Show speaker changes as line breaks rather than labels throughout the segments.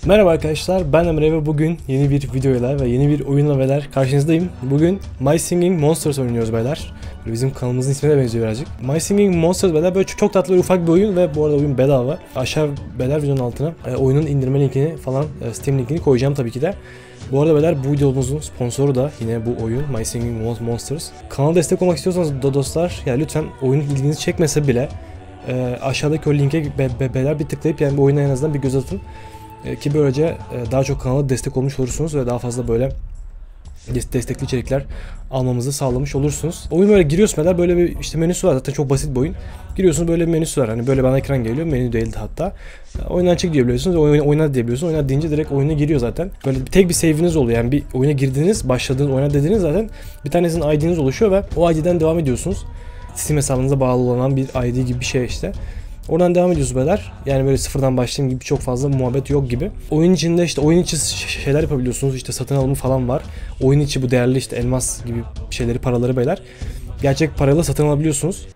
Merhaba arkadaşlar, ben Emre ve bugün yeni bir videoyla ve yeni bir oyunla beyler karşınızdayım. Bugün My Singing Monsters oynuyoruz beyler. Böyle bizim kanalımızın ismine de benziyor birazcık. My Singing Monsters beyler böyle çok tatlı ve ufak bir oyun ve bu arada oyun bedava. Aşağı beyler videonun altına oyunun indirme linkini falan, Steam linkini koyacağım tabii ki de. Bu arada beyler bu videomuzun sponsoru da yine bu oyun My Singing Monsters. Kanala destek olmak istiyorsanız dostlar yani lütfen oyun ilginizi çekmese bile aşağıdaki o linke beyler bir tıklayıp yani bu oyuna en azından bir göz atın. Ki böylece daha çok kanala destek olmuş olursunuz ve daha fazla böyle destekli içerikler almamızı sağlamış olursunuz. Oyun böyle giriyorsun böyle bir işte menüsü var, zaten çok basit bir oyun. Giriyorsunuz böyle bir menüsü var, hani böyle bana ekran geliyor, menü değildi hatta. Oyundan çık diyebiliyorsunuz, oyna diyebiliyorsunuz. Oyna deyince direkt oyuna giriyor zaten. Böyle tek bir save'iniz oluyor, yani bir oyuna girdiniz, başladığınız, oyna dediğiniz zaten bir tanesinin ID'niz oluşuyor ve o ID'den devam ediyorsunuz. Steam hesabınıza bağlı olan bir ID gibi bir şey işte. Oradan devam ediyoruz beyler. Yani böyle sıfırdan başlayayım gibi çok fazla muhabbet yok gibi. Oyun içinde işte oyun içi şeyler yapabiliyorsunuz. İşte satın alımı falan var. Oyun içi bu değerli işte elmas gibi şeyleri, paraları beyler gerçek parayla satın alabiliyorsunuz.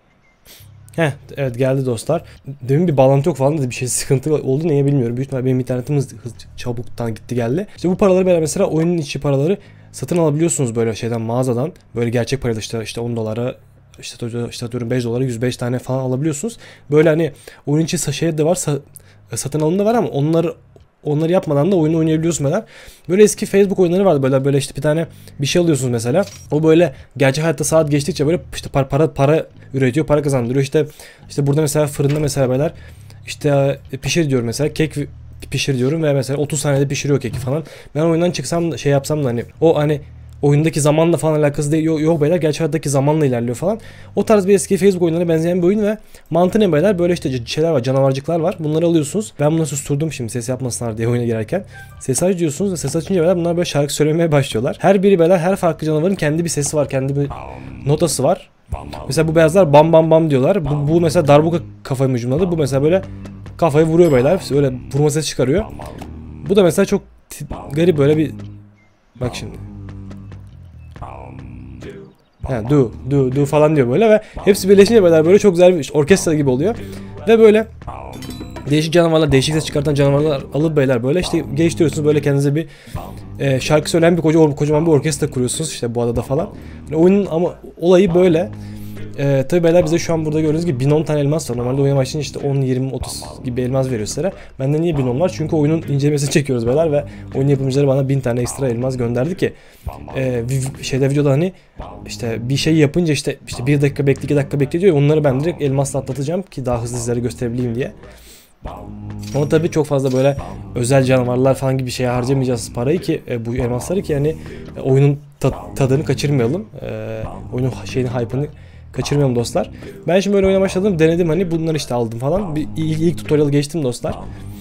Evet geldi dostlar. Demin bir bağlantı yok falan dedi, bir şey sıkıntı oldu, neye bilmiyorum. Büyük ihtimalle benim internetim çabuktan gitti geldi. İşte bu paraları beyler mesela oyunun içi paraları satın alabiliyorsunuz böyle şeyden, mağazadan. Böyle gerçek parayla işte 10 dolara işte diyorum 5 dolara 105 tane falan alabiliyorsunuz. Böyle hani oyun içi şey de var, satın alımı da var ama onları yapmadan da oyunu oynayabiliyorsunuz mesela. Böyle eski Facebook oyunları vardı, böyle işte bir tane bir şey alıyorsunuz mesela. O böyle gerçek hayatta saat geçtikçe böyle işte para üretiyor, para kazandırıyor. İşte burada mesela fırında mesela beyler işte pişir diyorum mesela, kek pişir diyorum ve mesela 30 saniyede pişiriyor keki falan. Ben oyundan çıksam şey yapsam da hani o hani oyundaki zamanla falan alakası değil, yok beyler, gerçek hayattaki zamanla ilerliyor falan. O tarz bir eski Facebook oyunlarına benzeyen bir oyun ve mantığı ne beyler, böyle işte şeyler var, canavarcıklar var, bunları alıyorsunuz. Ben bunları susturdum şimdi ses yapmasınlar diye oyuna girerken. Ses aç diyorsunuz ve ses açınca beyler bunlar böyle şarkı söylemeye başlıyorlar. Her biri beyler, her farklı canavarın kendi bir sesi var, kendi bir notası var. Mesela bu beyazlar bam bam bam diyorlar. Bu mesela darbuka kafayı hücumladı. Bu mesela böyle kafayı vuruyor beyler, böyle vurma sesi çıkarıyor. Bu da mesela çok garip böyle bir, bak şimdi. Do falan diyor böyle ve hepsi birleşince böyle çok güzel bir orkestra gibi oluyor. Ve böyle değişik canavarlar, değişik ses çıkartan canavarlar alıp beyler böyle işte geliştiriyorsunuz, böyle kendinize bir şarkı söyleyen bir kocaman bir orkestra kuruyorsunuz işte bu adada falan. Yani oyunun ama olayı böyle. Tabi beyler bize şu an burada gördüğünüz gibi 1010 tane elmas var. Normalde oyuna başlayınca işte 10, 20, 30 gibi elmas veriyor sizlere. Bende niye 1010 var? Çünkü oyunun incelemesini çekiyoruz beyler ve oyun yapımcıları bana 1000 tane ekstra elmas gönderdi ki videoda hani işte bir şey yapınca işte 1 dakika bekle, 2 dakika bekle diyor. Onları ben direkt elmasla atlatacağım ki daha hızlı sizlere gösterebileyim diye. Ama tabii çok fazla böyle özel canavarlar falan gibi bir şeye harcamayacağız parayı ki bu elmasları ki yani oyunun tadını kaçırmayalım. Oyunun hype'ını kaçırmayalım dostlar. Ben şimdi böyle oynamaya başladım, denedim, hani bunları işte aldım falan. İlk tutorial geçtim dostlar.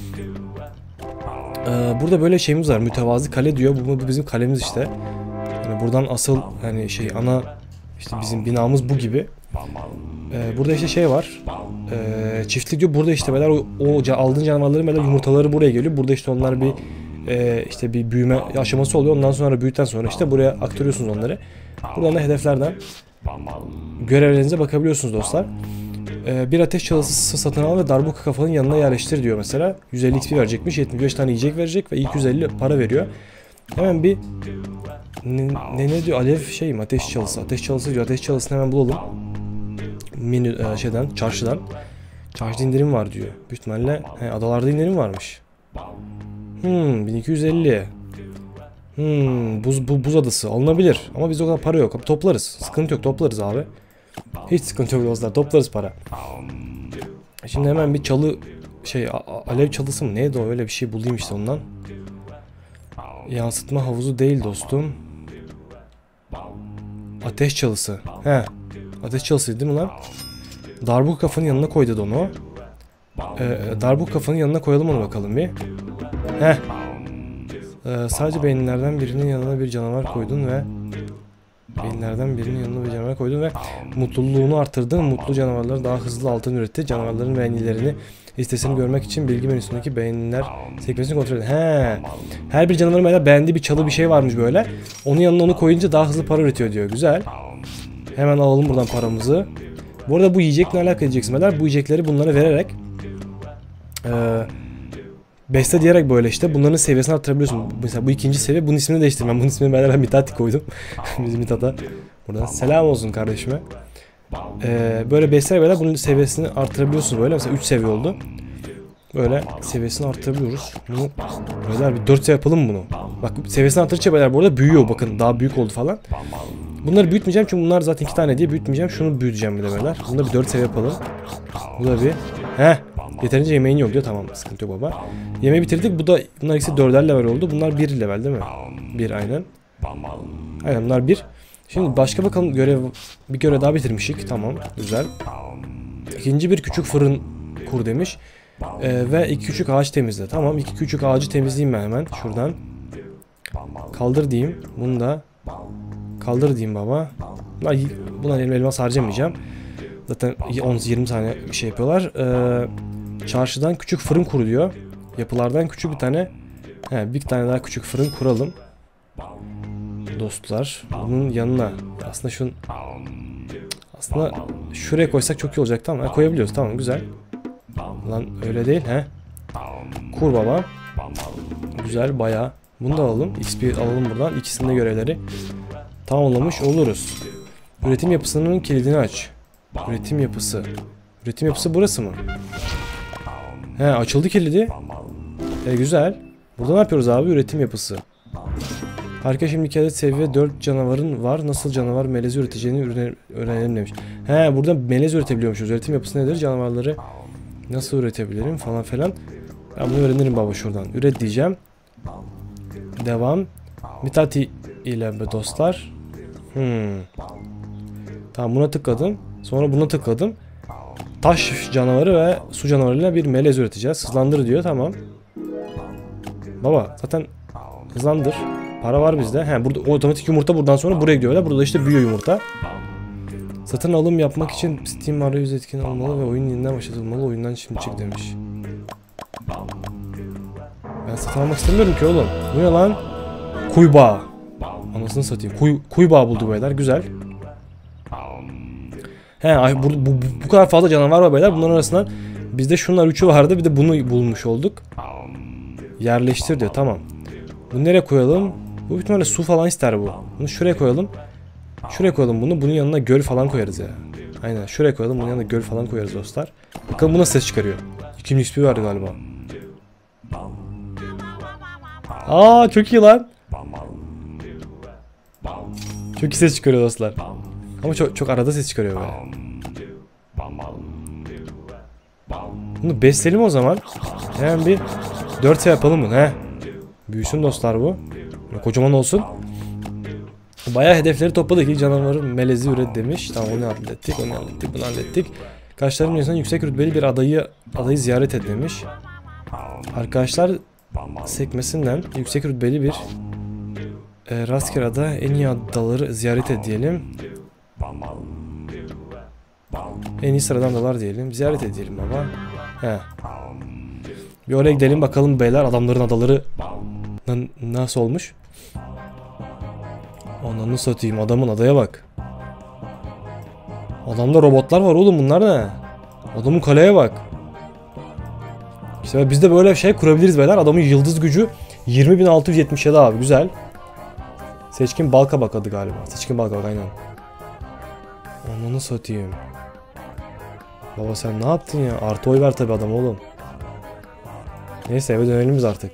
Burada böyle şeyimiz var, mütevazı kale diyor. Bu bizim kalemiz işte. Yani buradan asıl hani ana işte bizim binamız bu gibi. Burada işte şey var. Çiftlik diyor. Burada işte beyler o aldığın canavarların beyler yumurtaları buraya geliyor. Burada işte onlar bir işte bir büyüme aşaması oluyor. Ondan sonra büyüdükten sonra işte buraya aktarıyorsunuz onları. Buradan da hedeflerden görevlerinize bakabiliyorsunuz dostlar. Bir ateş çalısı satın al ve darbuka kafanın yanına yerleştir diyor mesela. 150 XP verecekmiş, 75 tane yiyecek verecek ve ilk 150 para veriyor. Hemen bir ne diyor, alev şey mi, ateş çalısı diyor. Ateş çalısını hemen bulalım. Menü çarşıdan. Çarşıda indirim var diyor. Büyük ihtimalle adalarda indirim varmış. 1250. Buz adası alınabilir ama bizde o kadar para yok. Toplarız. Sıkıntı yok, toplarız abi. Hiç sıkıntı yok dostlar, toplarız para. Şimdi hemen bir çalı alev çalısı mı neydi o, öyle bir şey bulayım işte ondan. Yansıtma havuzu değil dostum. Ateş çalısı. Ateş çalısıydı değil mi lan? Darbuka kafanın yanına koy dedi onu. Darbuka kafanın yanına koyalım onu bakalım bir. Sadece beyinlerden birinin yanına bir canavar koydun ve mutluluğunu arttırdın. Mutlu canavarlar daha hızlı altın üretti. Canavarların beğenilerini listesini görmek için bilgi menüsündeki beğeniler sekmesini kontrol edin. Her bir canavarın beğendiği bir çalı bir şey varmış böyle. Onun yanına onu koyunca daha hızlı para üretiyor diyor. Güzel. Hemen alalım buradan paramızı. Bu arada bu yiyecekle alakalı diyeceksin beyler. Bu yiyecekleri bunlara vererek Besle diyerek böyle işte bunların seviyesini arttırabiliyorsun. Mesela bu ikinci seviye, bunun ismini değiştirmem. Bunun ismini ben Mithat koydum. Bizim Mithat'a. Buradan selam olsun kardeşime. Böyle besleyerek böyle bunun seviyesini arttırabiliyorsunuz böyle. Mesela 3 seviye oldu. Böyle seviyesini arttırabiliyoruz. Bunu böyle bir 4 seviye yapalım bunu. Bak seviyesini arttırınca böyle bu arada büyüyor. Bakın daha büyük oldu falan. Bunları büyütmeyeceğim çünkü bunlar zaten 2 tane diye büyütmeyeceğim. Şunu büyüteceğim bir de böyle. Bunu da bir 4 seviye yapalım. Bu da bir. Yeterince yemeğin yok diyor. Tamam, sıkıntı yok baba. Yemeği bitirdik. Bunlar ikisi 4'er level oldu. Bunlar 1 level değil mi? 1 aynen. Aynen bunlar 1. Şimdi başka bakalım bir görev daha bitirmişik. Tamam, güzel. İkinci bir küçük fırın kur demiş. Ve 2 küçük ağaç temizle. Tamam, 2 küçük ağacı temizleyeyim ben hemen şuradan. Kaldır diyeyim. Bunu da kaldır diyeyim baba. Buna elmas harcamayacağım. Zaten 10-20 tane şey yapıyorlar. Çarşıdan küçük fırın kur diyor. Yapılardan küçük bir tane. Bir tane daha küçük fırın kuralım. Dostlar. Bunun yanına aslında şuraya koysak çok iyi olacak. Tamam, koyabiliyoruz. Tamam, güzel. Lan öyle değil Kur baba. Güzel bayağı. Bunu da alalım. XP alalım buradan. İkisinin de görevleri tamamlamış oluruz. Üretim yapısının kilidini aç. Üretim yapısı. Üretim yapısı burası mı? Açıldı kilidi. Güzel. Burada ne yapıyoruz abi? Üretim yapısı. Harika, şimdi 2 adet seviye 4 canavarın var. Nasıl canavar melezi üreteceğini öğrenelim demiş. Burada melez üretebiliyormuşuz. Üretim yapısı nedir? Canavarları nasıl üretebilirim falan filan. Ben bunu öğrenirim baba şuradan. Üret diyeceğim. Devam. Mitati ile be dostlar. Tamam, buna tıkladım. Sonra buna tıkladım. Taş canavarı ve su canavarıyla bir melez üreteceğiz. Hızlandır diyor. Tamam. Baba zaten hızlandır. Para var bizde. Burada otomatik yumurta buradan sonra buraya gidiyor. Burada işte büyüyor yumurta. Satın alım yapmak için Steam arayüzü etkin olmalı ve oyun yeniden başlatılmalı. Oyundan şimdi çık demiş. Ben satın almak istemiyorum ki oğlum. Bu ne lan? Kuybağı. Anasını satayım. Kuybağı buldu beyler. Güzel. Bu kadar fazla canavar var beyler. Bunların arasından bizde şunlar 3'ü vardı. Bir de bunu bulmuş olduk. Yerleştir diyor. Tamam. Bunu nereye koyalım? Bu bir ihtimalle su falan ister bu. Bunu şuraya koyalım. Şuraya koyalım bunu. Bunun yanına göl falan koyarız ya. Aynen. Şuraya koyalım. Bunun yanına göl falan koyarız dostlar. Bakalım bu nasıl ses çıkarıyor. 2. XP vardı galiba. Çok iyi lan. Çok iyi ses çıkarıyor dostlar. Ama çok arada ses çıkarıyor böyle. Bunu besleyelim o zaman. Hemen bir 4 yapalım bunu. Büyüsün dostlar bu. Kocaman olsun. Bayağı hedefleri topladık. İlk canavarı melezi üret demiş. Tamam, onu hallettik. Bunu hallettik. Karşılarının yüzünden yüksek rütbeli bir adayı ziyaret et demiş. Arkadaşlar sekmesinden yüksek rütbeli bir rastgele ada, en iyi adaları ziyaret et diyelim. En iyi sıradan adalar diyelim. Ziyaret edelim baba. Bir oraya gidelim bakalım beyler, adamların adaları nasıl olmuş. Ananı satayım, adamın adaya bak. Adamda robotlar var oğlum, bunlar ne? Adamın kaleye bak. İşte biz de böyle şey kurabiliriz beyler. Adamın yıldız gücü 20.677 abi, güzel. Seçkin Balkabak adı galiba. Seçkin Balkabak aynen. Ananı satayım. Baba sen ne yaptın ya? Artı oy ver tabi adam oğlum. Neyse eve dönelim biz artık.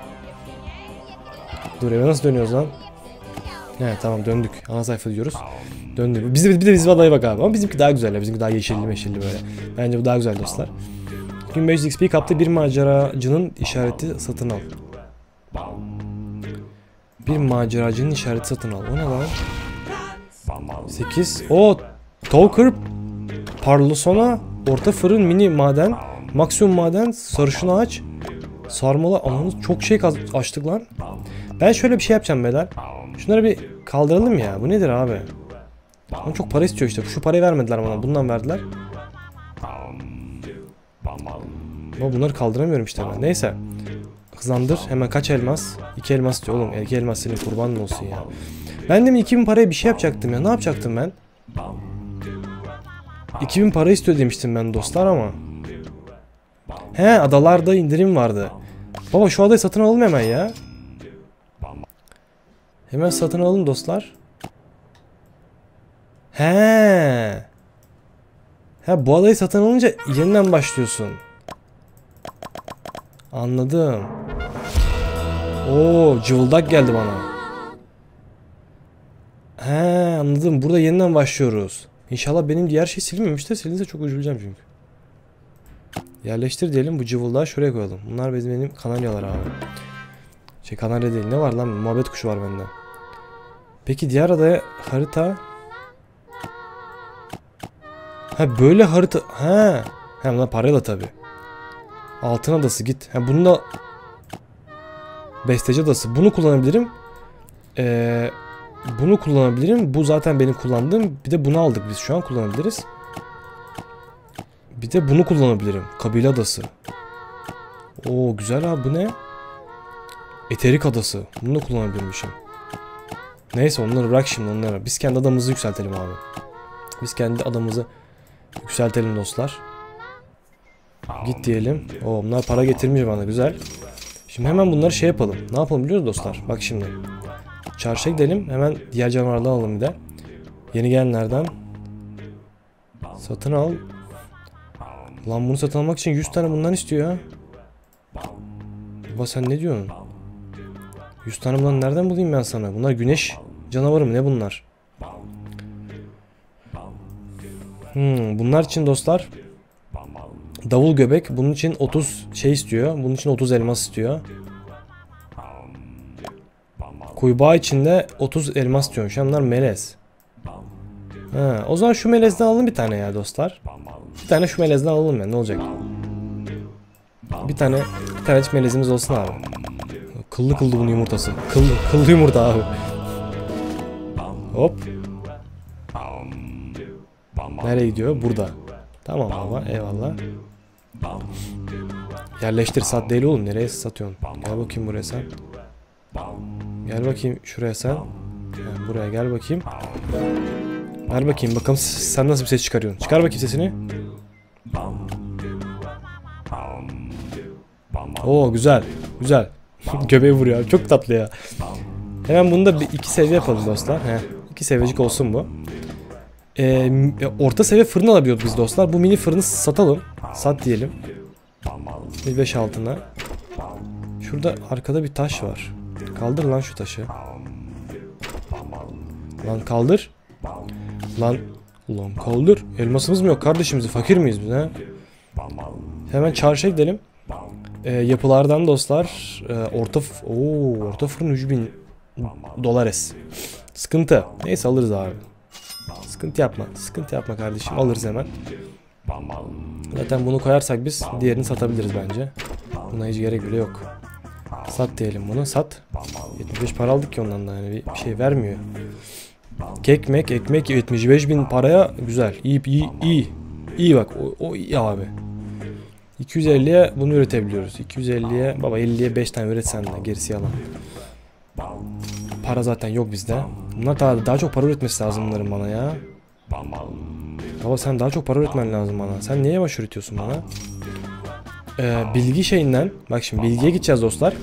Dur, eve nasıl dönüyoruz lan? Tamam döndük. Ana sayfa diyoruz. Döndük. Bir de bizim adaya bak abi. Ama bizimki daha güzel ya. Bizimki daha yeşilli meşilli böyle. Bence bu daha güzel dostlar. 2500 XP kaptı, bir maceracının işareti satın al. Bir maceracının işareti satın al. O ne lan? 8. Talker Parlosona, orta fırın, mini maden, maksimum maden, sarışın ağaç, sarmalı. Ananız çok şey açtık lan. Ben şöyle bir şey yapacağım beyler. Şunları bir kaldıralım ya. Bu nedir abi? Ama çok para istiyor işte. Şu parayı vermediler bana. Bundan verdiler. Ama bunları kaldıramıyorum işte ben. Neyse. Hızlandır. Hemen kaç elmas? 2 elmas istiyor oğlum. 2 elmas senin kurbanın olsun ya. Ben de mi 2000 paraya bir şey yapacaktım ya. Ne yapacaktım ben? 2000 para istiyor demiştim ben dostlar ama. Adalarda indirim vardı. Baba şu adayı satın alalım hemen ya. Hemen satın alalım dostlar. He. Ha, bu adayı satın alınca yeniden başlıyorsun. Anladım. Oo, cıvıldak geldi bana. He, anladım. Burada yeniden başlıyoruz. İnşallah benim diğer şey silinmemiştir. Silinse çok üzüleceğim çünkü. Yerleştir diyelim. Bu cıvıldağı şuraya koyalım. Bunlar benim kanaryalar abi. Kanarya değil. Ne var lan? Muhabbet kuşu var bende. Peki diğer adaya harita... Ha böyle harita... Ha. Hem de parayla tabi. Altın adası git. Ha bunu da... Besteci adası. Bunu kullanabilirim. Bunu kullanabilirim. Bu zaten benim kullandığım. Bir de bunu aldık biz. Şu an kullanabiliriz. Bir de bunu kullanabilirim. Kabile adası. Oo güzel abi, bu ne? Eterik adası. Bunu da kullanabilirmişim. Neyse onları bırak şimdi, onları. Biz kendi adamımızı yükseltelim abi. Biz kendi adamımızı yükseltelim dostlar. Git diyelim. Oo bunlar para getirmiş bana, güzel. Şimdi hemen bunları şey yapalım. Ne yapalım biliyor musunuz dostlar? Bak şimdi. Çarşıya gidelim. Hemen diğer canavarlardan alalım bir de. Yeni gelenlerden. Satın al. Lan bunu satın almak için 100 tane bundan istiyor ya. Baba sen ne diyorsun? 100 tane bundan nereden bulayım ben sana? Bunlar güneş canavarı mı? Ne bunlar? Bunlar için dostlar. Davul göbek. Bunun için 30 şey istiyor. Bunun için 30 elmas istiyor. Kuybağı için de 30 elmas istiyor. Şu an bunlar melez. Ha, o zaman şu melezden alalım bir tane ya dostlar. Bir tane şu melezden alalım ya, ne olacak? Bir tane melezimiz olsun abi. Kıllı bunun yumurtası. Kıllı yumurta abi. Hop. Nereye gidiyor? Burada. Tamam baba, eyvallah. Yerleştir, sat değil oğlum. Nereye satıyorsun? Gel bakayım buraya sen. Gel bakayım şuraya sen. Yani buraya gel bakayım. Ver bakayım bakalım sen nasıl bir ses çıkarıyorsun. Çıkar bakayım sesini. Oo güzel. Güzel. Göbeği vuruyor. Çok tatlı ya. Hemen bunu da bir 2 seviye yapalım dostlar. 2 seviyecik olsun bu. Orta seviye fırın alabiliyoruz biz dostlar. Bu mini fırını satalım. Sat diyelim. 5 altına. Şurada arkada bir taş var. Kaldır lan şu taşı. Lan kaldır. Lan kaldır. Elmasımız mı yok kardeşimiz? Fakir miyiz biz ha? Hemen çarşıya gidelim. Yapılardan dostlar. Orta fırın 3000 dolar. Sıkıntı. Neyse alırız abi. Sıkıntı yapma. Sıkıntı yapma kardeşim. Alırız hemen. Zaten bunu koyarsak biz diğerini satabiliriz bence. Buna hiç gerek bile yok. Sat diyelim bunu. Sat. 75 para aldık ki ondan da, yani bir şey vermiyor. Ekmek 75.000 paraya güzel. İyi bak. O iyi abi. 250'ye bunu üretebiliyoruz. 250'ye baba 50'ye 5 tane üretsen de gerisi yalan. Para zaten yok bizde. Bunlar daha çok para üretmesi lazım bunların bana ya. Baba sen daha çok para üretmen lazım bana. Sen niye yavaş üretiyorsun bana? Bilgi şeyinden. Bak şimdi bilgiye gideceğiz dostlar.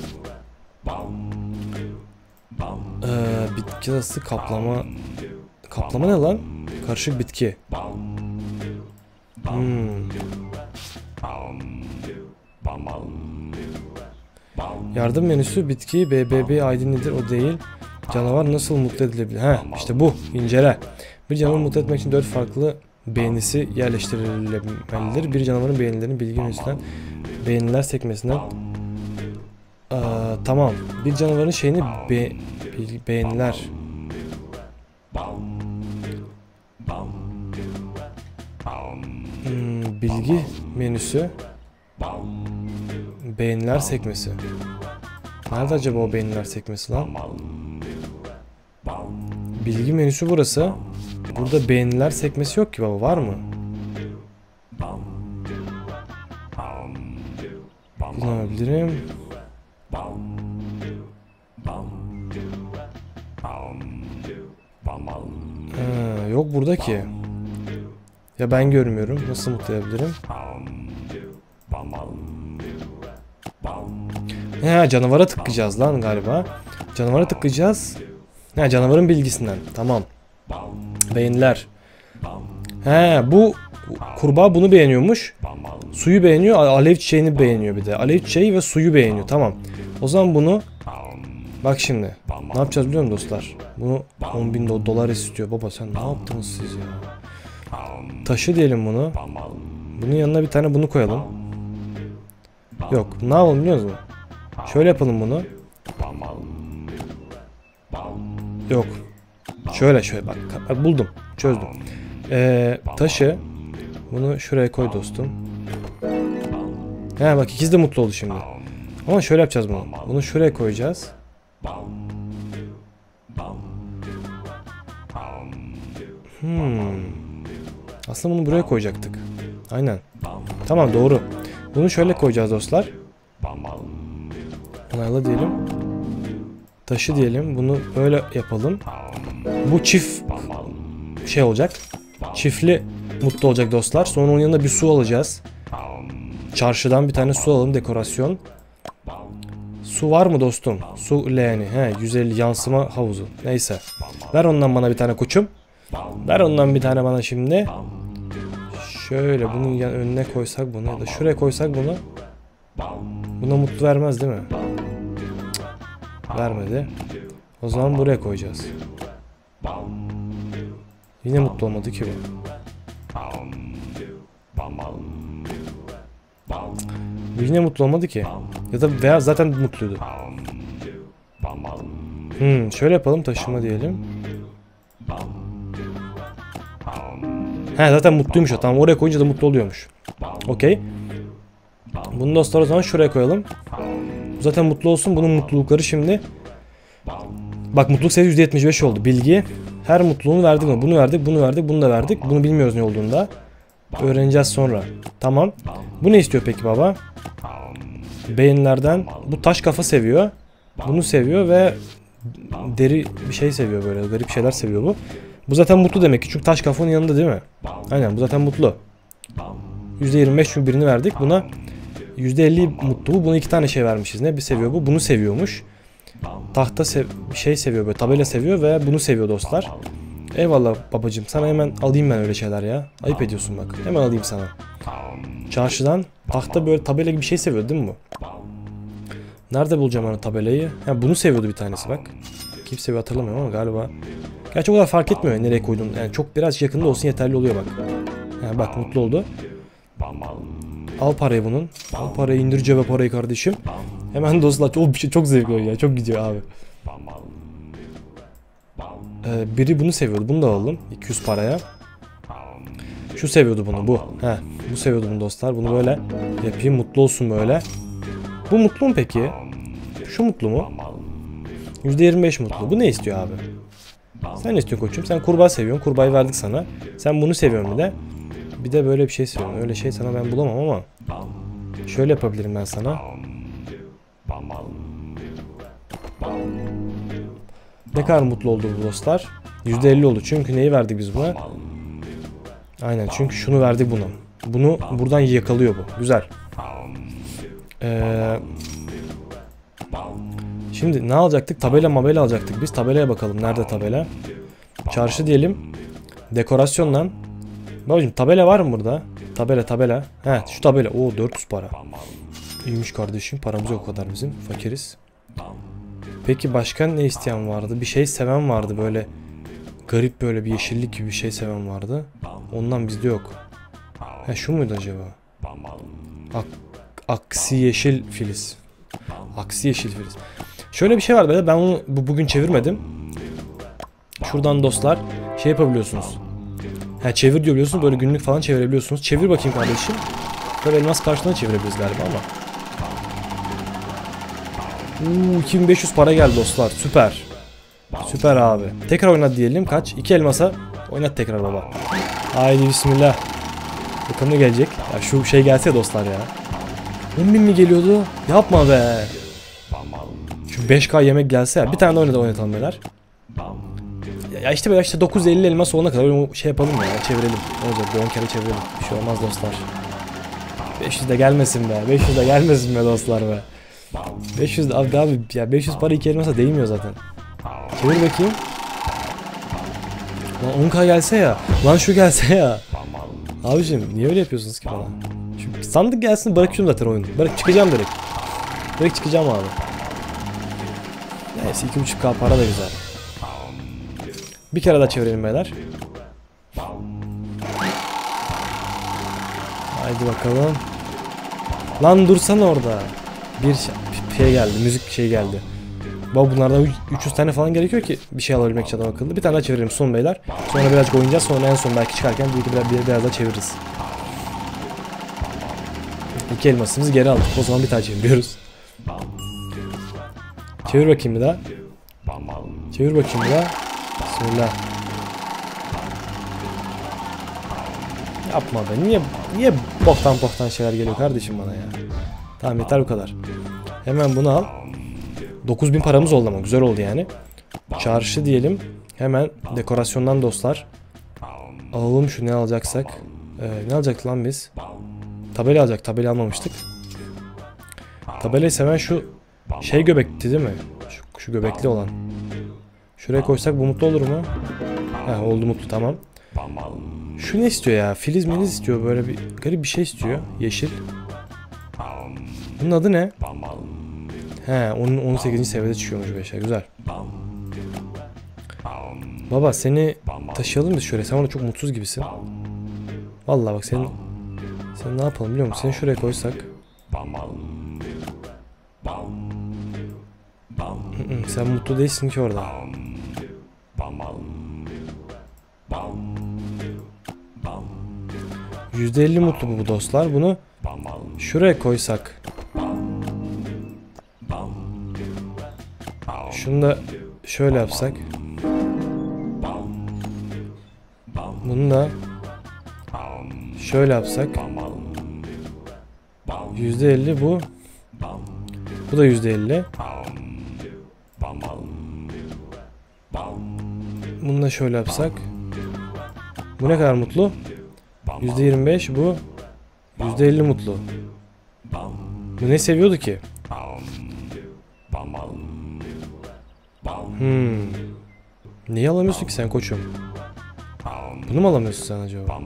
Bitki arası kaplama. Kaplama ne lan? Karışık bitki. Yardım menüsü bitki BBB ID nedir, o değil. Canavar nasıl mutlu edilebilir? İşte bu. İncele. Bir canavarı mutlu etmek için 4 farklı beğenisi yerleştirilebilir. Bir canavarın beğenilerinin bilgi menüsünden beğeniler sekmesinden. Tamam. Bir canavarın şeyini beğeniler. Bilgi menüsü. Beğeniler sekmesi. Nerede acaba o beğeniler sekmesi lan? Bilgi menüsü burası. Burada beğeniler sekmesi yok ki baba, var mı? Kullanabilirim. Yok burada ki. Ya ben görmüyorum. Nasıl mutlayabilirim? He, canavara tıklayacağız lan galiba. Canavara tıklayacağız. He, canavarın bilgisinden. Tamam. Beyinler. He, bu kurbağa bunu beğeniyormuş. Suyu beğeniyor. Alev çiçeğini beğeniyor bir de. Alev çiçeği ve suyu beğeniyor. Tamam. O zaman bunu bak şimdi. Ne yapacağız biliyor musun dostlar? Bunu 10.000 dolar istiyor. Baba sen ne yaptınız siz ya? Taşı diyelim bunu. Bunun yanına bir tane bunu koyalım. Yok. Ne yapalım biliyor musun? Şöyle yapalım bunu. Yok. Şöyle bak. Bak buldum. Çözdüm. Taşı. Bunu şuraya koy dostum. He bak ikisi de mutlu oldu şimdi. Ama şöyle yapacağız bunu. Bunu şuraya koyacağız. Aslında bunu buraya koyacaktık. Aynen. Tamam doğru. Bunu şöyle koyacağız dostlar. Onayla diyelim. Taşı diyelim. Bunu böyle yapalım. Bu çift şey olacak. Çiftli mutlu olacak dostlar. Sonra onun yanında bir su alacağız. Çarşıdan bir tane su alalım dekorasyon. Su var mı dostum? Su leğeni. He 150 yansıma havuzu. Neyse. Ver ondan bana bir tane koçum. Ver ondan bir tane bana şimdi. Şöyle bunun önüne koysak bunu ya da şuraya koysak bunu. Buna mutlu vermez değil mi? Cık, vermedi. O zaman buraya koyacağız. Yine mutlu olmadı ki bu. Bu yine mutlu olmadı ki. Ya da veya zaten mutluydu. Şöyle yapalım taşıma diyelim. He zaten mutluymuş o. Tamam oraya koyunca da mutlu oluyormuş. Okey. Bunu dostlar o zaman şuraya koyalım. Bu zaten mutlu olsun. Bunun mutlulukları şimdi. Bak mutluluk seviyesi %75 oldu. Bilgi. Her mutluluğunu verdik mi? Bunu verdik, bunu verdik, bunu da verdik. Bunu bilmiyoruz ne olduğunda. Öğreneceğiz sonra. Tamam. Bu ne istiyor peki baba? Beyinlerden. Bu taş kafa seviyor. Bunu seviyor ve deri bir şey seviyor böyle. Garip şeyler seviyor bu. Bu zaten mutlu demek ki. Çünkü taş kafanın yanında değil mi? Aynen bu zaten mutlu. %25 çünkü birini verdik. Buna %50 mutlu bu. Buna 2 tane şey vermişiz. Ne bir seviyor bu? Bunu seviyormuş. Tahta bir şey seviyor böyle. Tabela seviyor ve bunu seviyor dostlar. Eyvallah babacığım. Sana hemen alayım ben öyle şeyler ya. Ayıp ediyorsun bak. Hemen alayım sana. Çarşıdan tahta böyle tabela gibi bir şey seviyor değil mi bu? Nerede bulacağım onu tabelayı? Ha bunu seviyordu bir tanesi bak. Kim seviyor hatırlamıyorum ama galiba. Gerçi o kadar fark etmiyor nereye koydun. Yani çok biraz yakında olsun yeterli oluyor bak. Yani bak mutlu oldu. Al parayı bunun. Al parayı indir cebe parayı kardeşim. Hemen dostlar o bir şey çok zevkli ya. Çok gidiyor abi. Biri bunu seviyordu. Bunu da alalım. 200 paraya. Şu seviyordu bunu bu. Bu seviyordu bunu dostlar. Bunu böyle yapayım mutlu olsun böyle. Bu mutlu mu peki? Şu mutlu mu? %25 mutlu. Bu ne istiyor abi? Sen ne istiyorsun koçum? Sen kurbağa seviyorsun. Kurbağayı verdik sana. Sen bunu seviyorsun bir de. Bir de böyle bir şey seviyorum. Öyle şey sana ben bulamam ama. Şöyle yapabilirim ben sana. Ne kadar mutlu oldu bu dostlar? %50 oldu. Çünkü neyi verdik biz buna? Aynen çünkü şunu verdik buna. Bunu buradan yakalıyor bu. Güzel. Şimdi ne alacaktık? Tabela mabela alacaktık biz. Tabelaya bakalım. Nerede tabela? Çarşı diyelim. Dekorasyondan. Babacım tabela var mı burada? Tabela. He şu tabela. Oo 400 para. İyiymiş kardeşim. Paramız yok o kadar bizim. Fakiriz. Peki başka ne isteyen vardı? Bir şey seven vardı böyle. Garip böyle bir yeşillik gibi bir şey seven vardı. Ondan bizde yok. He şu muydu acaba? Aksi yeşil filiz. Aksi yeşil filiz. Şöyle bir şey var böyle. Ben onu bugün çevirmedim. Şuradan dostlar şey yapabiliyorsunuz. Çevir diyor biliyorsunuz. Böyle günlük falan çevirebiliyorsunuz. Çevir bakayım kardeşim. Böyle elmas karşılığında çevirebiliriz galiba ama. 2500 para geldi dostlar. Süper. Süper abi. Tekrar oynat diyelim. Kaç? 2 elmasa. Oynat tekrar baba. Haydi bismillah. Bakalım ne gelecek. Ya şu şey gelse dostlar ya. 10.000 mi geliyordu? Yapma be. Şu 5K yemek gelse ya. Bir tane de oynatalım beyler. Ya işte böyle işte 950 elmas olana kadar şey yapalım ya. Çevirelim. Ne olacak? Bir 10 kere çevirelim. Bir şey olmaz dostlar. 500 de gelmesin be. 500 de gelmesin be dostlar be. 500 abi ya 500 para 2 elmasa değmiyor zaten. Çevir bakayım. Lan 10k gelse ya. Lan şu gelse ya. Abicim niye öyle yapıyorsunuz ki bana? Çünkü sandık gelsin bırakıyorum zaten oyunu. Çıkacağım direkt. Direkt çıkacağım abi. Neyse 2.5k para da güzel. Bir kere daha çevirelim beyler. Haydi bakalım. Lan dursana orada. Bir şey geldi, müzik bir şey geldi. Bunlardan 300 tane falan gerekiyor ki bir şey alabilmek için adam akıllı. Bir tane daha çevirelim son beyler. Sonra birazcık oynayacağız. Sonra en son belki çıkarken biraz daha çeviririz. 2 elmasımızı geri aldık. O zaman bir tane çeviriyoruz. Çevir bakayım bir daha. Çevir bakayım bir daha. Bismillah. Yapma be. Niye boktan şeyler geliyor kardeşim bana ya. Tamam yeter bu kadar. Hemen bunu al. 9000 paramız oldu ama güzel oldu yani. Çarşı diyelim. Hemen dekorasyondan dostlar. Alalım şu ne alacaksak. Ne alacaktık lan biz? Tabela alacak. Tabela almamıştık. Tabelayı seven şu şey göbekti değil mi? Şu göbekli olan. Şuraya koysak bu mutlu olur mu? He oldu mutlu tamam. Şu ne istiyor ya? Filiz meniz istiyor. Böyle bir garip bir şey istiyor. Yeşil. Bunun adı ne? He, onun 18. seviyede çıkıyormuş bu eşya. Güzel. Baba seni taşıyalım da şöyle. Sen orada çok mutsuz gibisin. Vallahi bak sen ne yapalım biliyor musun? Seni şuraya koysak. Sen mutlu değilsin ki orada. %50 mutlu bu dostlar. Bunu şuraya koysak. Şunu da şöyle yapsak. Bunu da şöyle yapsak. %50 bu. Bu da %50. Bunu da şöyle yapsak. Bu ne kadar mutlu? %25 bu. %50 mutlu. Bu ne seviyordu ki? Niye alamıyorsun ki sen koçum? Bunu mu alamıyorsun sen acaba?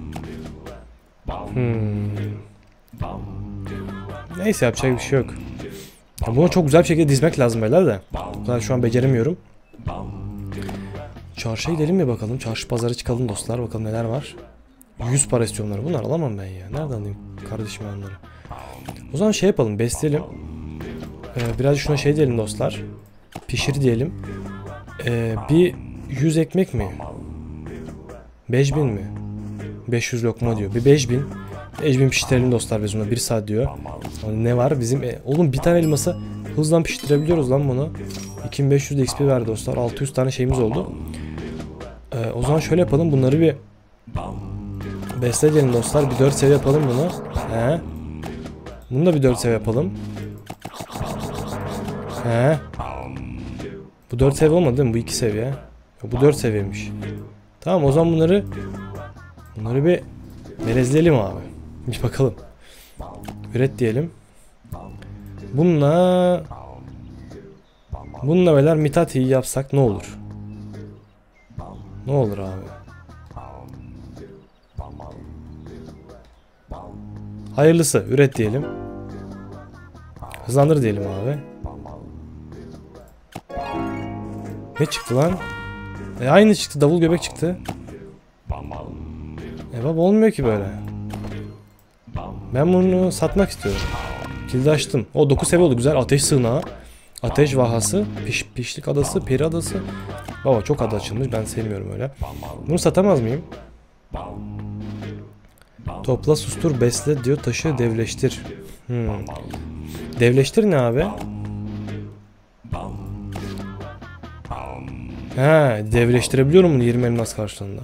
Neyse yapacak bir şey yok. Bunu çok güzel bir şekilde dizmek lazım beyler de. Ben şu an beceremiyorum. Çarşıya gidelim mi bakalım? Çarşı pazara çıkalım dostlar. Bakalım neler var. 100 para istiyorlar. Bunlar alamam ben ya. Nereden alayım kardeşim onları? O zaman şey yapalım. Besleyelim. Birazcık şuna şey diyelim dostlar. Pişir diyelim. Bir 100 ekmek mi? 5000 mi? 500 lokma diyor. Bir 5000. 5000 pişirelim dostlar biz ona. 1 saat diyor. Ne var? Bizim oğlum bir tane elması hızla pişirebiliyoruz lan bunu. 2500 de XP verdi dostlar. 600 tane şeyimiz oldu. O zaman şöyle yapalım. Bunları bir besleyelim dostlar. Bir 4 seviye yapalım bunu. Bunu da bir 4 seviye yapalım. Bu 4 seviye olmadı değil mi? Bu 2 seviye. Bu 4 seviyemiş. Tamam o zaman bunları bir melezleyelim abi. Bir bakalım. Üret diyelim. Bununla beyler Mitati'yi yapsak ne olur? Ne olur abi? Hayırlısı üret diyelim. Hızlandır diyelim abi. Ne çıktı lan? Aynı çıktı, davul göbek çıktı. Baba olmuyor ki böyle. Ben bunu satmak istiyorum. Kilidi açtım. O 9 seviye oldu güzel. Ateş sığınağı. Ateş vahası. Pişlik adası. Peri adası. Baba çok adı açılmış. Ben sevmiyorum öyle. Bunu satamaz mıyım? Topla, sustur, besle diyor. Taşı, devleştir. Devleştir ne abi? Devleştirebiliyorum bunu 20 elmas karşılığında.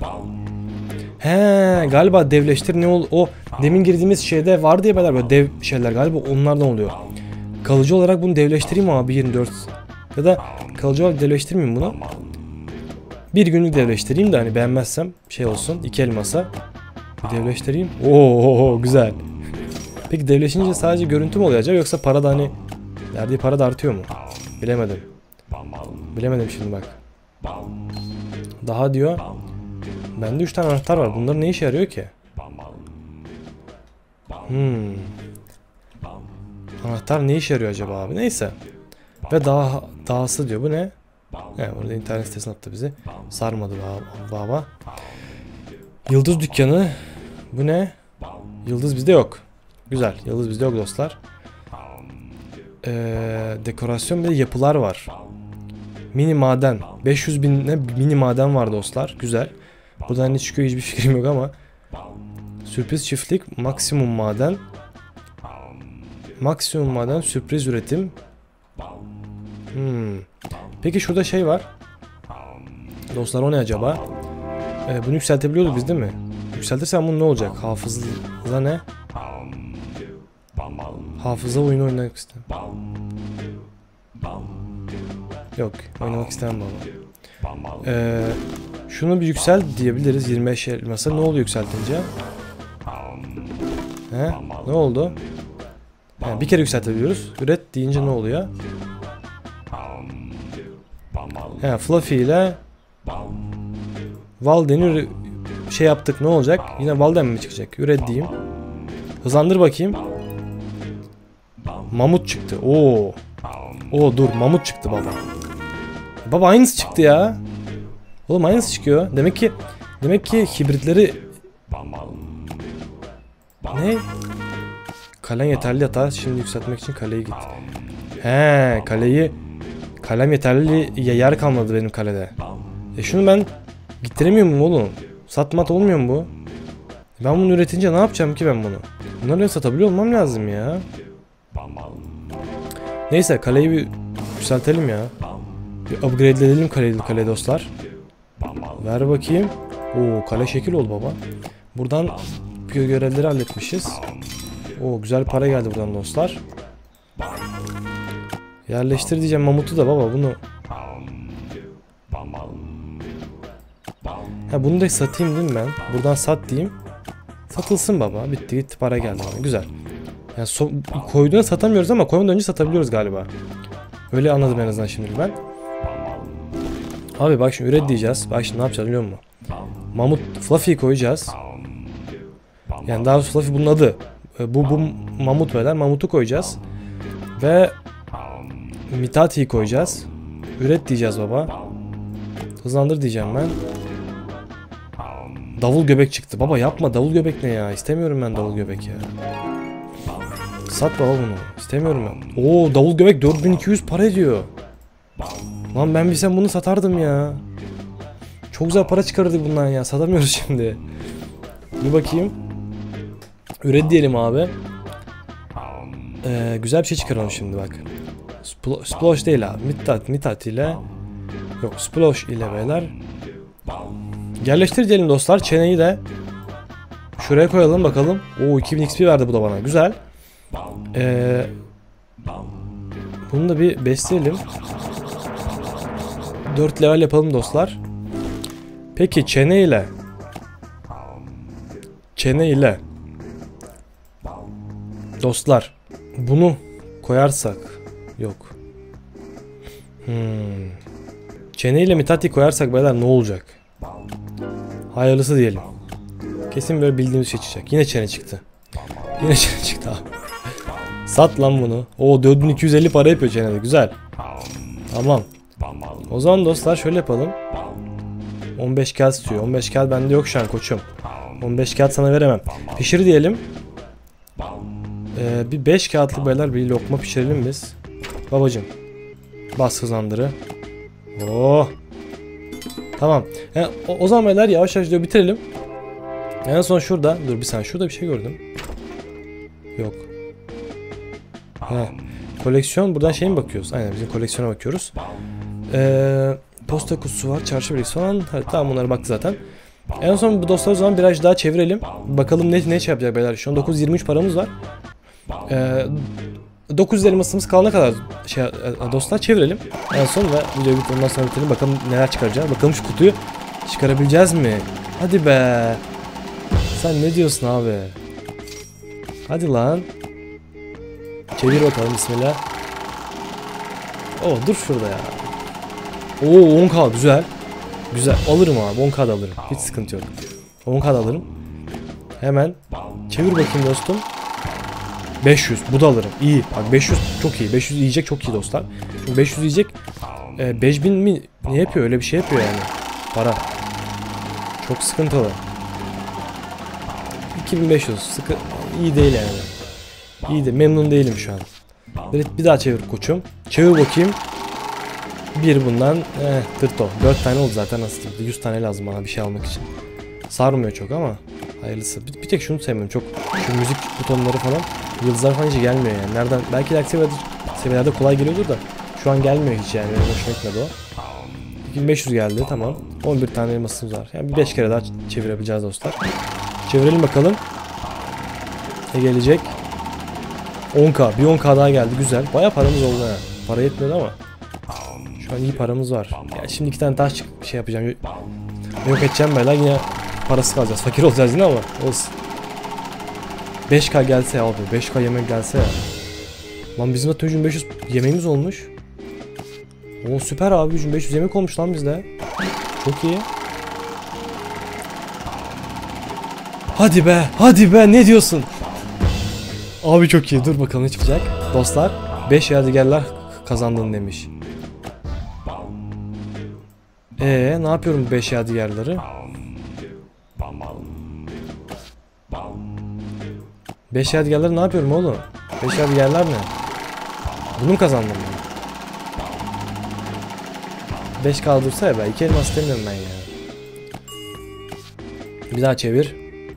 Galiba devleştir ne ol? O demin girdiğimiz şeyde var diye böyle dev şeyler galiba onlardan oluyor. Kalıcı olarak bunu devleştireyim abi 24. Ya da kalıcı olarak devleştirmeyeyim bunu. Bir günlük devleştireyim de hani beğenmezsem şey olsun 2 elmasa. Bir devleştireyim. Oo güzel. Peki devleşince sadece görüntü mü oluyor acaba yoksa para da hani Verdiği para da artıyor mu? Bilemedim. Bilemedim şimdi bak. Daha diyor. Bende 3 tane anahtar var. Bunlar ne işe yarıyor ki? Anahtar ne işe yarıyor acaba abi? Neyse. Ve dahası diyor. Bu ne? Orada internet sitesine attı bizi. Sarmadı baba. Yıldız dükkanı. Bu ne? Yıldız bizde yok. Güzel. Yıldız bizde yok dostlar. Dekorasyon ve yapılar var. Mini maden. 500.000 ne mini maden var dostlar. Güzel. Buradan ne çıkıyor hiçbir fikrim yok ama. Sürpriz çiftlik. Maksimum maden. Maksimum maden. Sürpriz üretim. Peki şurada şey var. Dostlar o ne acaba? Bunu yükseltebiliyoruz biz değil mi? Yükseltirsem bunu ne olacak? Hafıza ne? Hafıza oyunu oynamak istemem. Yok oynamak istemem baba. Şunu bir yükselt diyebiliriz 25 elmasa. Ne oluyor yükseltince? Ne oldu? Bir kere yükseltebiliyoruz. Üret deyince ne oluyor? Fluffy ile Walden'i şey yaptık, ne olacak? Yine Walden mi çıkacak? Üret diyeyim. Hızlandır bakayım. Mamut çıktı. Oo dur, mamut çıktı baba. Baba aynısı çıktı ya. Oğlum aynısı çıkıyor. Demek ki hibritleri ne? Kalem yeterli hata. Şimdi yükseltmek için kaleye git. Kalem yeterli yer kalmadı benim kalede. Şunu ben getiremiyor muyum oğlum? Satmat olmuyor mu bu? Ben bunu üretince ne yapacağım ki ben bunu? Bunları satabiliyor olmam lazım ya. Neyse kaleyi bir yükseltelim ya. Bir upgrade'leyelim kaleyi dostlar. Ver bakayım. Kale şekil oldu baba. Buradan görevleri halletmişiz. Güzel para geldi buradan dostlar. Yerleştir diyeceğim mamutu da baba bunu. Bunu da satayım değil mi ben? Buradan sat diyeyim. Satılsın baba. Bitti gitti, para geldi bana. Güzel. Yani koyduğuna satamıyoruz ama koymadan önce satabiliyoruz galiba. Öyle anladım en azından şimdi ben. Abi bak şimdi üret diyeceğiz. Bak şimdi ne yapacağız biliyor musun? Mamut Fluffy'yi koyacağız. Yani daha Fluffy bunun adı. Bu mamut beyler. Mamutu koyacağız. Ve Mitati'yi koyacağız. Üret diyeceğiz baba. Hızlandır diyeceğim ben. Davul göbek çıktı. Baba yapma, davul göbek ne ya? İstemiyorum ben davul göbek ya. Sat baba bunu. İstemiyorum ben. Davul göbek 4200 para ediyor. Lan ben bilsem bunu satardım ya. Çok güzel para çıkarırdık bundan ya. Satamıyoruz şimdi. Bir bakayım. Üret diyelim abi. Güzel bir şey çıkaralım şimdi bak. Splosh değil abi. Mitati ile. Yok Splosh ile beyler. Yerleştir diyelim dostlar. Çeneyi de şuraya koyalım bakalım. 2000 XP verdi bu da bana. Güzel. Bunu da bir besleyelim. 4 level yapalım dostlar. Peki çene ile dostlar bunu koyarsak yok. Çene ile Mitati koyarsak beyler ne olacak? Hayırlısı diyelim. Kesin böyle bildiğimiz şey çıkacak. Yine çene çıktı. Yine çene çıktı abi. Sat lan bunu. 4250 para yapıyor çenede. Güzel. Tamam. O zaman dostlar şöyle yapalım. 15 kağıt istiyor. 15 kağıt bende yok şu an koçum. 15 kağıt sana veremem. Pişir diyelim. Bir 5 kağıtlık beyler bir lokma pişirelim biz. Babacım. Bas hızlandırı. Tamam. O zaman beyler yavaş yavaş bitirelim. En son şurada. Dur bir saniye. Şurada bir şey gördüm. Yok. Koleksiyon. Buradan şey mi bakıyoruz? Aynen bizim koleksiyona bakıyoruz. Posta kutusu var. Çarşı bilgisi falan. Evet, tamam bunlara baktı zaten. En son bu dostlar o zaman biraz daha çevirelim. Bakalım ne şey yapacak beyler. Şu an 923 paramız var. 900 elmasımız kalana kadar dostlar çevirelim. En son ve videoyu ondan sonra bitirelim. Bakalım neler çıkaracağız. Bakalım şu kutuyu çıkarabileceğiz mi? Hadi be. Sen ne diyorsun abi? Hadi lan. Çevir bakalım bismillah. Oh dur şurada ya. Oo 10k güzel. Güzel alırım abi, 10k da alırım. Hiç sıkıntı yok. 10k da alırım. Hemen çevir bakayım dostum. 500 bu da alırım. İyi bak 500 çok iyi. 500 yiyecek çok iyi dostlar. 500 yiyecek 5000 mi ne yapıyor, öyle bir şey yapıyor yani. Para. Çok sıkıntılı. 2500 sıkı iyi değil yani. İyi de memnun değilim şu an. Bir daha çevir koçum. Çevir bakayım. Bir bundan tırto. 4 tane oldu zaten aslında. 100 tane lazım bana bir şey almak için. Sarmıyor çok ama hayırlısı. Bir tek şunu sevmiyorum çok. Şu müzik butonları falan, yıldızlar falan hiç gelmiyor yani. Nereden? Belki ileriki seviyelerde kolay geliyordur da şu an gelmiyor hiç yani. Benim hoşuma gitmedi o. 2500 geldi tamam. 11 tane elmasımız var. Yani bir 5 kere daha çevirebileceğiz dostlar. Çevirelim bakalım. Ne gelecek? 10k. Bir 10k daha geldi. Güzel. Bayağı paramız oldu ha. Para yetmedi ama şu an iyi paramız var. Yani şimdi 2 tane taş şey yapacağım. Yok edeceğim böyle, yine parası kalacağız. Fakir olacağız yine ama olsun. 5k gelse ya abi. 5k yemek gelse ya. Lan bizim de 3500 yemeğimiz olmuş. Oo süper abi. 3500 yemek olmuş lan bizde. Çok iyi. Hadi be. Hadi be. Ne diyorsun? Abi çok iyi. Dur bakalım ne çıkacak. Dostlar 5 yadigarlar kazandın demiş. Ne yapıyorum 5 yadigarları? 5 yadigarları ne yapıyorum oğlum? 5 yadigarlar ne? Bunu mu kazandım ben? 5 kaldırsa ya be. 2 elmas istemiyorum ben ya. Bir daha çevir.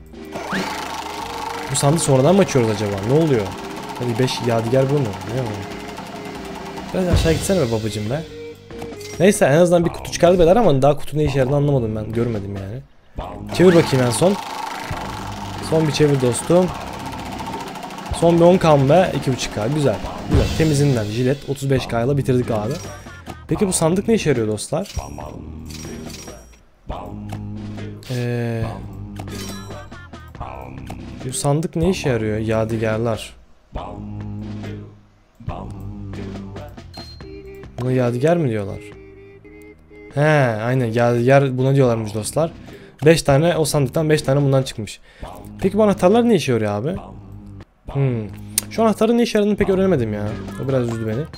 Bu sandığı sonradan mı açıyoruz acaba? Ne oluyor? Hadi 5 yadigar bu mu? Ne oluyor? Biraz aşağı gitsene be babacım be. Neyse en azından bir kutu çıkardı beyler ama daha kutu ne işe yaradığını anlamadım ben. Görmedim yani. Çevir bakayım en son. Son bir çevir dostum. Son bir 10k be. 2.5k. Güzel. Güzel. Temizinden jilet. 35k ile bitirdik abi. Peki bu sandık ne işe yarıyor dostlar? Bu sandık ne işe yarıyor? Yadigarlar. Buna yadigar mı diyorlar? He, aynen yadigar buna diyorlarmış dostlar. 5 tane o sandıktan 5 tane bundan çıkmış. Peki bu anahtarlar ne işe yarıyor abi? Şu anahtarın ne işe yaradığını pek öğrenemedim ya. O biraz üzdü beni.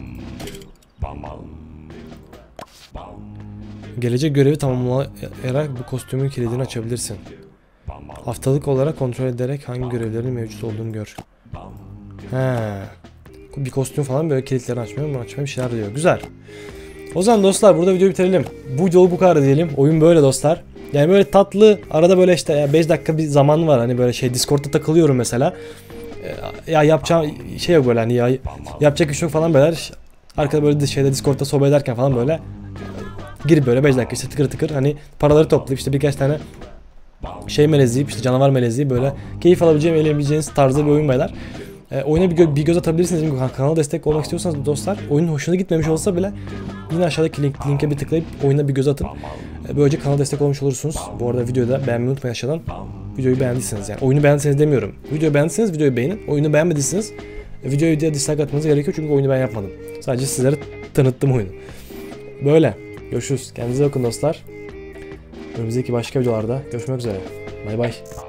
Gelecek görevi tamamlayarak bu kostümün kilidini açabilirsin. Haftalık olarak kontrol ederek hangi görevlerin mevcut olduğunu gör. He. Bir kostüm falan böyle kilitleri açmıyor, bir şeyler diyor. Güzel. O zaman dostlar burada videoyu bitirelim. Bu video bu kadar diyelim. Oyun böyle dostlar. Yani böyle tatlı, arada böyle işte 5 dakika bir zaman var. Hani böyle şey Discord'da takılıyorum mesela. Ya yapacağım şey yok böyle hani ya yapacak iş yok falan böyle. Arkada böyle şeyde Discord'da sohbet ederken falan böyle girip böyle 5 dakika işte tıkır tıkır hani paraları toplayıp işte birkaç tane şey melezleyip işte canavar melezleyip böyle keyif alabileceğim, eğlenebileceğiniz tarzda bir oyun baylar. Oyuna bir göz atabilirsiniz. Kanala destek olmak istiyorsanız dostlar, oyunun hoşuna gitmemiş olsa bile yine aşağıdaki linke bir tıklayıp oyuna bir göz atın. Böylece kanala destek olmuş olursunuz. Bu arada videoyu da beğenmeyi unutmayın aşağıdan. Videoyu beğendiyseniz yani. Oyunu beğendiyseniz demiyorum. Videoyu beğendiyseniz videoyu beğenin. Oyunu beğenmediyseniz videoya dislike atmanız gerekiyor çünkü oyunu ben yapmadım. Sadece sizlere tanıttım oyunu. Böyle. Görüşürüz. Kendinize bakın dostlar. Önümüzdeki başka videolarda görüşmek üzere. Bay bay.